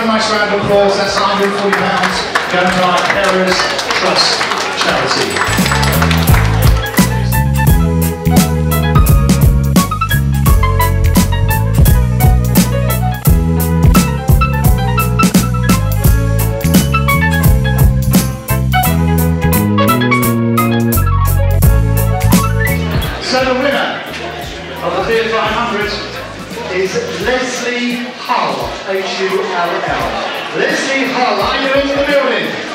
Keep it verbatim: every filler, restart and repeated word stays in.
nice round of applause. That's one hundred and forty pounds going to our Carers Trust charity. So the winner of the Fiat five hundred is Leslie Hull, H U L L. Leslie Hull, are you in the building?